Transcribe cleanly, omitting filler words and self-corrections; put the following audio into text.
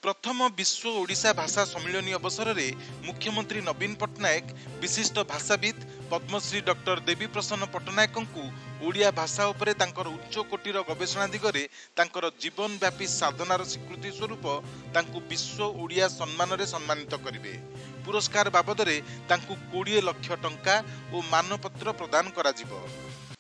प्रथम विश्व ओडिशा भाषा सम्मिलन अवसर में मुख्यमंत्री नवीन पट्टनायक विशिष्ट भाषाविद पद्मश्री डॉक्टर देवी प्रसन्न पट्टनायक को ओडिया भाषा उपरे तांकर उच्च कोटीर गवेषणा दिगरे तांकर जीवन व्यापी साधनार स्वीकृति स्वरूप तांकु विश्व ओडिया सम्मान रे सम्मानित करिवे। पुरस्कार बाबद 20 लाख टंका और मानपत्र प्रदान करा जिवो।